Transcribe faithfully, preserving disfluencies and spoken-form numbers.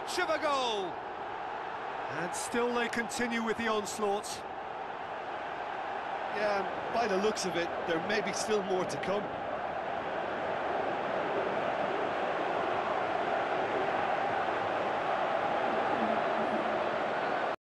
stretch of a goal. And still they continue with the onslaught. Yeah, by the looks of it, there may be still more to come.